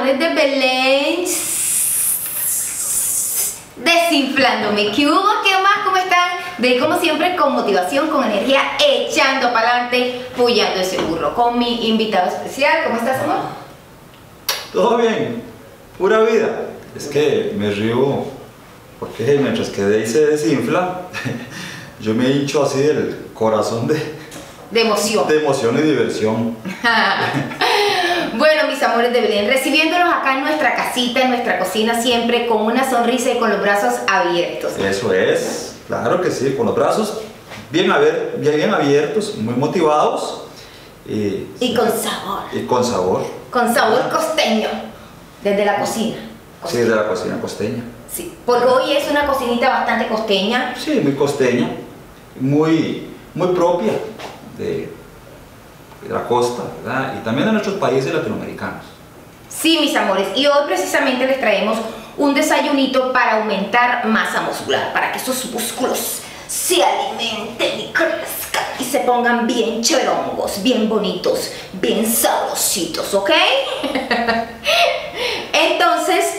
amores de Belén, desinflándome. ¿Qué hubo? ¿Qué más? ¿Cómo están? De como siempre, con motivación, con energía, echando para adelante, puyando ese burro. Con mi invitado especial. ¿Cómo estás, amor? Todo bien, pura vida. Es que me río porque mientras que Dey se desinfla, yo me hincho así del corazón de emoción. De emoción y diversión. Bueno, mis amores de Belén, recibiéndolos acá en nuestra casita, en nuestra cocina, siempre con una sonrisa y con los brazos abiertos. Eso es, claro que sí, con los brazos bien abiertos, muy motivados. Y con sabor. Y con sabor. Con sabor costeño, desde la cocina. Sí, desde la cocina costeña. Sí, porque hoy es una cocinita bastante costeña. Sí, muy costeña, muy propia de la costa, ¿verdad? Y también de nuestros países latinoamericanos. Sí, mis amores, y hoy precisamente les traemos un desayunito para aumentar masa muscular, para que esos músculos se alimenten y crezcan y se pongan bien cheverongos, bien bonitos, bien sabrositos, ¿ok? Entonces,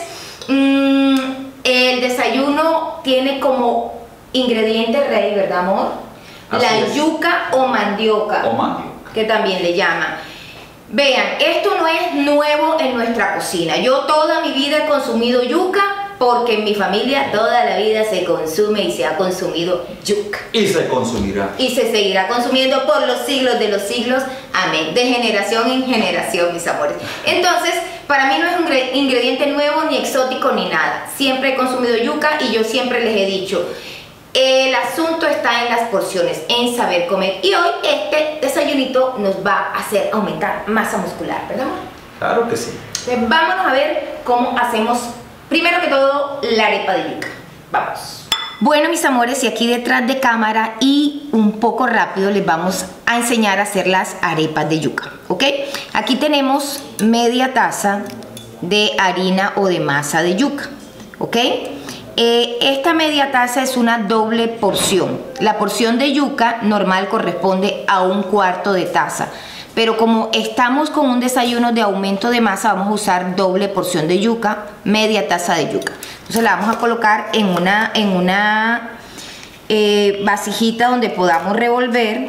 el desayuno tiene como ingrediente rey, ¿verdad, amor? Así la es. yuca o mandioca. O mandioca. Que también le llaman. Vean, esto no es nuevo en nuestra cocina. Yo toda mi vida he consumido yuca porque en mi familia toda la vida se consume y se ha consumido yuca. Y se consumirá. Y se seguirá consumiendo por los siglos de los siglos. Amén. De generación en generación, mis amores. Entonces, para mí no es un ingrediente nuevo, ni exótico, ni nada. Siempre he consumido yuca y yo siempre les he dicho, el asunto está en las porciones, en saber comer. Y hoy este desayunito nos va a hacer aumentar masa muscular, ¿verdad, amor? Claro que sí. Entonces, vámonos a ver cómo hacemos, primero que todo, la arepa de yuca. Vamos. Bueno, mis amores, y aquí detrás de cámara y un poco rápido les vamos a enseñar a hacer las arepas de yuca, ¿ok? Aquí tenemos media taza de harina o de masa de yuca, ¿ok? Esta media taza es una doble porción. La porción de yuca normal corresponde a 1/4 de taza. Pero como estamos con un desayuno de aumento de masa, vamos a usar doble porción de yuca, media taza de yuca. Entonces la vamos a colocar en una vasijita donde podamos revolver.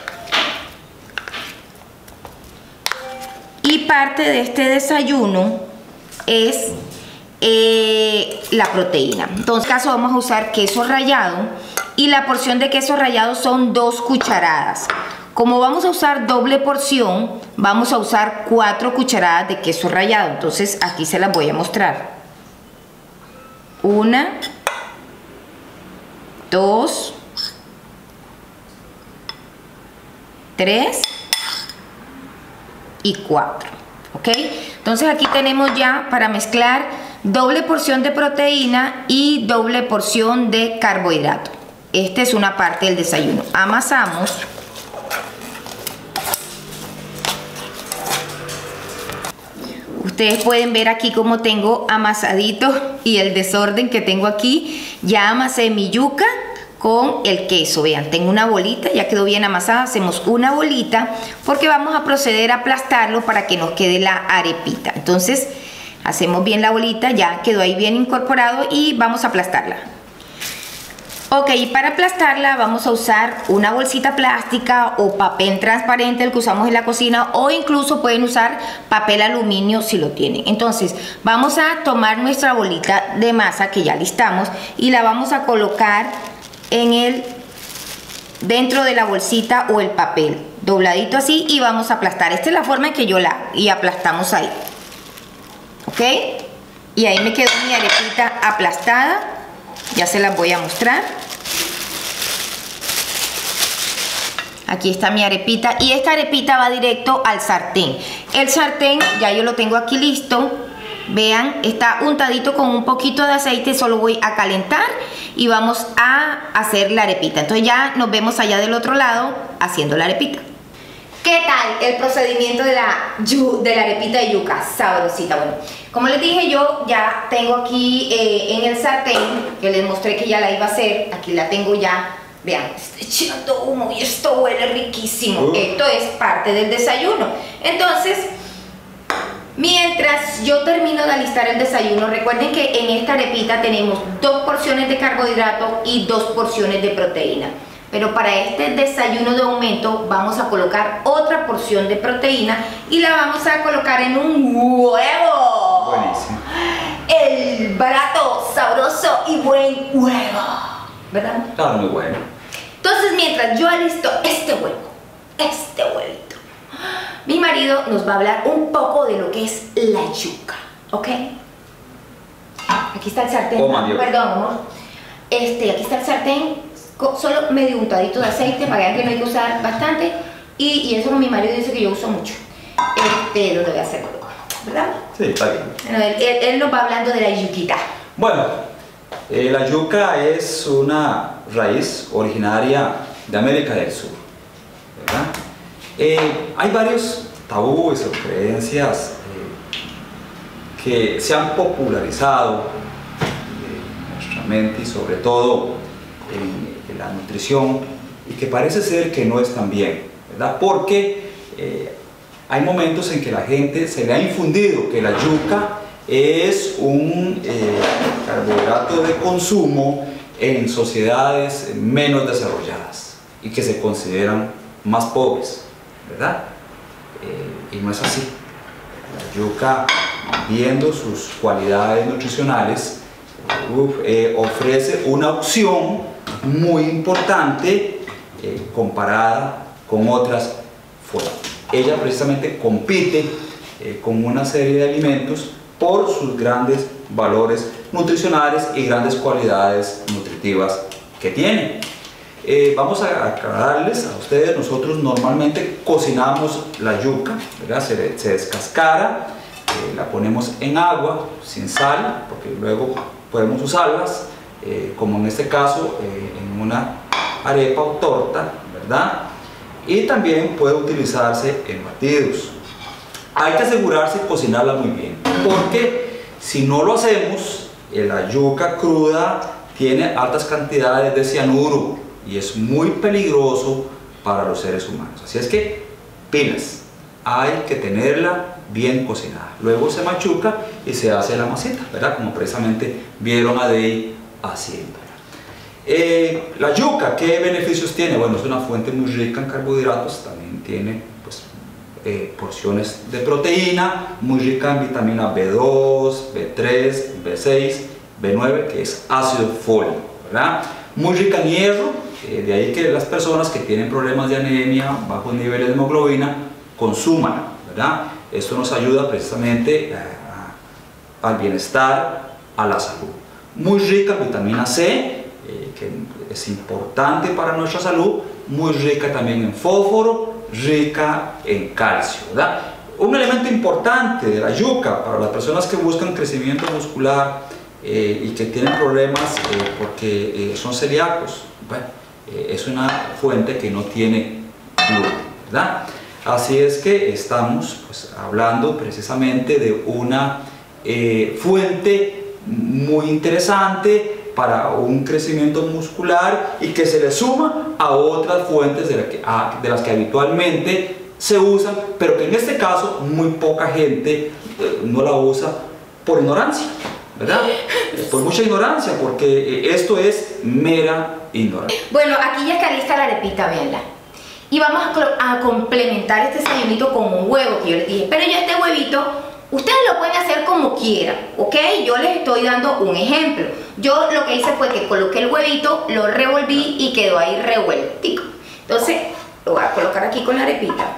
Y parte de este desayuno es la proteína. Entonces, en este caso vamos a usar queso rallado y la porción de queso rallado son 2 cucharadas. Como vamos a usar doble porción, vamos a usar 4 cucharadas de queso rallado. Entonces aquí se las voy a mostrar. 1, 2, 3 y 4. ¿Ok? Entonces aquí tenemos ya para mezclar doble porción de proteína y doble porción de carbohidrato. Esta es una parte del desayuno. Amasamos. Ustedes pueden ver aquí cómo tengo amasadito y el desorden que tengo aquí. Ya amasé mi yuca con el queso. Vean, tengo una bolita, ya quedó bien amasada. Hacemos una bolita porque vamos a proceder a aplastarlo para que nos quede la arepita. Entonces hacemos bien la bolita, ya quedó ahí bien incorporado y vamos a aplastarla. Ok, y para aplastarla vamos a usar una bolsita plástica o papel transparente, el que usamos en la cocina, o incluso pueden usar papel aluminio si lo tienen. Entonces vamos a tomar nuestra bolita de masa que ya listamos y la vamos a colocar dentro de la bolsita o el papel, dobladito así, y vamos a aplastar. Esta es la forma en que yo la hago y aplastamos ahí. ¿Ok? Y ahí me quedó mi arepita aplastada. Ya se las voy a mostrar. Aquí está mi arepita y esta arepita va directo al sartén. El sartén ya yo lo tengo aquí listo. Vean, está untadito con un poquito de aceite. Solo voy a calentar y vamos a hacer la arepita. Entonces ya nos vemos allá del otro lado haciendo la arepita. ¿Qué tal el procedimiento de la arepita de yuca? Sabrosita. Bueno, como les dije, yo ya tengo aquí en el sartén, que les mostré que ya la iba a hacer. Aquí la tengo ya. Vean, está echando humo y esto huele riquísimo. Esto es parte del desayuno. Entonces, Mientras yo termino de alistar el desayuno, recuerden que en esta arepita tenemos 2 porciones de carbohidrato y 2 porciones de proteína. Pero para este desayuno de aumento vamos a colocar otra porción de proteína y la vamos a colocar en un huevo. Buenísimo. El barato, sabroso y buen huevo, ¿verdad? Claro, muy bueno. Entonces, mientras yo alisto este huevito, mi marido nos va a hablar un poco de lo que es la yuca, ¿ok? Aquí está el sartén. Oh, mandioca. Perdón, amor. Aquí está el sartén, solo medio untadito de aceite para que vean que no hay que usar bastante. Y eso mi marido dice que yo uso mucho. Lo que voy a hacer, ¿verdad? Sí, está bien. Bueno, él nos va hablando de la yuquita. Bueno, la yuca es una raíz originaria de América del Sur, ¿verdad? Hay varios tabúes o creencias que se han popularizado en nuestra mente y sobre todo en la nutrición y que parece ser que no están bien, ¿verdad? Porque hay momentos en que la gente se le ha infundido que la yuca es un carbohidrato de consumo en sociedades menos desarrolladas y que se consideran más pobres, ¿verdad? Y no es así. La yuca, viendo sus cualidades nutricionales, ofrece una opción muy importante comparada con otras formas. Ella precisamente compite con una serie de alimentos por sus grandes valores nutricionales y grandes cualidades nutritivas que tiene. Vamos a aclararles a ustedes, nosotros normalmente cocinamos la yuca, ¿verdad? Se descascara, la ponemos en agua, sin sal, porque luego podemos usarlas, como en este caso, en una arepa o torta, ¿verdad? Y también puede utilizarse en batidos. Hay que asegurarse de cocinarla muy bien, porque si no lo hacemos, la yuca cruda tiene altas cantidades de cianuro y es muy peligroso para los seres humanos. Así es que, pilas, hay que tenerla bien cocinada. Luego se machuca y se hace la masita, ¿verdad? Como precisamente vieron a Dey haciendo. La yuca, ¿qué beneficios tiene? Bueno, es una fuente muy rica en carbohidratos, también tiene pues, porciones de proteína, muy rica en vitamina B2, B3, B6, B9, que es ácido fólico, ¿verdad? Muy rica en hierro, de ahí que las personas que tienen problemas de anemia, bajos niveles de hemoglobina, consuman, ¿verdad? Esto nos ayuda precisamente al bienestar, a la salud. Muy rica en vitamina C, que es importante para nuestra salud, muy rica también en fósforo, rica en calcio, ¿verdad? Un elemento importante de la yuca para las personas que buscan crecimiento muscular y que tienen problemas porque son celíacos, bueno, es una fuente que no tiene gluten, ¿verdad? Así es que estamos pues, hablando precisamente de una fuente muy interesante para un crecimiento muscular y que se le suma a otras fuentes de las que habitualmente se usan, pero que en este caso muy poca gente no la usa por ignorancia, ¿verdad? Por mucha ignorancia, porque esto es mera ignorancia. Bueno, aquí ya está lista la arepita, véanla. Y vamos a complementar este desayunito con un huevo que yo les dije. Pero ya este huevito, ustedes lo pueden hacer como quieran, ¿ok? Yo les estoy dando un ejemplo. Yo lo que hice fue que coloqué el huevito, lo revolví y quedó ahí revueltico. Entonces, lo voy a colocar aquí con la arepita.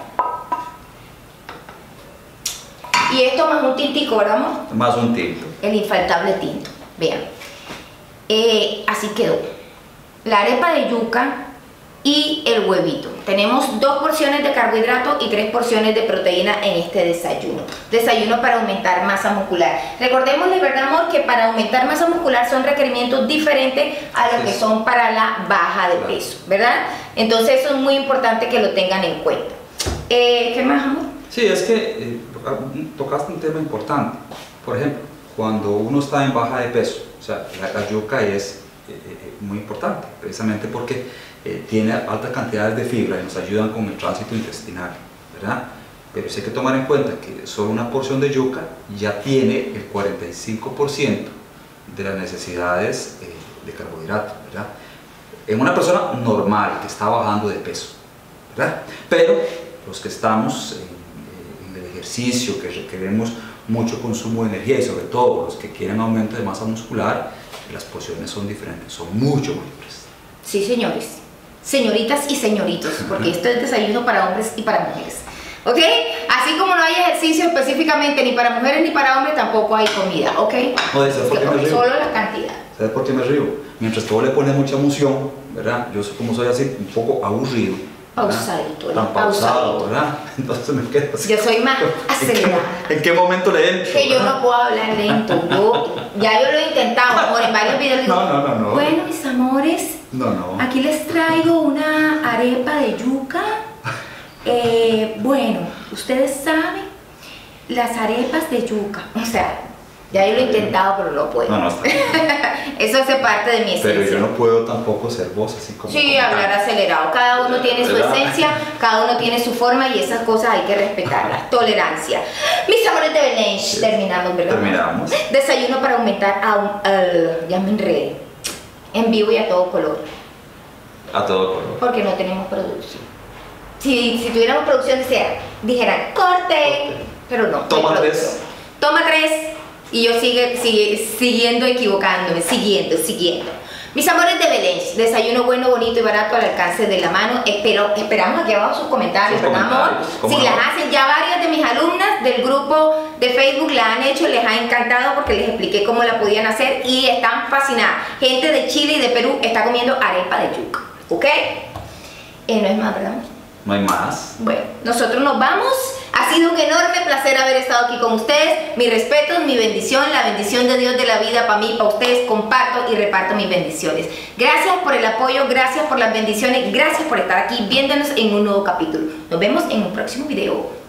Y esto más un tintico, ¿verdad, amor? Más un tinto. El infaltable tinto. Vean. Así quedó. La arepa de yuca y el huevito. Tenemos 2 porciones de carbohidrato y 3 porciones de proteína en este desayuno. Desayuno para aumentar masa muscular. Recordémosle, ¿verdad, amor? Que para aumentar masa muscular son requerimientos diferentes a los que son para la baja de peso, ¿verdad? Entonces eso es muy importante que lo tengan en cuenta. ¿Qué más, amor? Sí, es que tocaste un tema importante. Por ejemplo, cuando uno está en baja de peso, o sea, la yuca es muy importante, precisamente porque tiene altas cantidades de fibra y nos ayudan con el tránsito intestinal, ¿verdad? pero sí hay que tomar en cuenta que solo una porción de yuca ya tiene el 45% de las necesidades de carbohidratos, ¿verdad? En una persona normal que está bajando de peso, ¿verdad? Pero los que estamos en el ejercicio, que requeremos mucho consumo de energía y sobre todo los que quieren aumento de masa muscular, las porciones son diferentes, son mucho mayores. Sí, señores, señoritas y señoritos, porque esto es desayuno para hombres y para mujeres, ¿ok? Así como no hay ejercicio específicamente ni para mujeres ni para hombres, tampoco hay comida, ¿ok? No, ¿sabes por qué me río? Solo la cantidad. ¿Sabes por qué me río? Mientras que vos le pones mucha emoción, ¿verdad? Yo como soy así, un poco aburrido. Pausadito, tan pausado, ¿verdad? Entonces me quedo así. Yo soy más acelerada. ¿En qué momento le entro? Que yo no puedo hablar lento. Ya yo lo he intentado, amor, en varios videos. No. Bueno, mis amores, aquí les traigo una arepa de yuca. Bueno, ustedes saben, las arepas de yuca. O sea, ya yo lo he intentado, pero no puedo. No, está bien. Eso hace parte de mi esencia. Pero yo no puedo tampoco ser vos así como... Sí, hablar acelerado. Cada uno tiene su esencia, cada uno tiene su forma y esas cosas hay que respetarlas. Tolerancia. Mis amores de Belén, terminamos, ¿verdad? Terminamos. Desayuno para aumentar ya me enredé. En vivo y a todo color. A todo color. Porque no tenemos producción. Si tuviéramos producción, dijeran corte, pero no. Toma 3. Toma 3. Y yo siguiendo equivocándome, siguiendo. Mis amores de Belén, desayuno bueno, bonito y barato al alcance de la mano. Esperamos aquí abajo sus comentarios, ¿verdad, amor? Si las hacen, ya varias de mis alumnas del grupo de Facebook la han hecho, les ha encantado porque les expliqué cómo la podían hacer y están fascinadas. Gente de Chile y de Perú está comiendo arepa de yuca, ¿ok? No es más, ¿verdad? No hay más. Bueno, nosotros nos vamos. Ha sido un enorme placer haber estado aquí con ustedes. Mis respetos, mi bendición, la bendición de Dios de la vida para mí, para ustedes. Comparto y reparto mis bendiciones. Gracias por el apoyo, gracias por las bendiciones, gracias por estar aquí viéndonos en un nuevo capítulo. Nos vemos en un próximo video.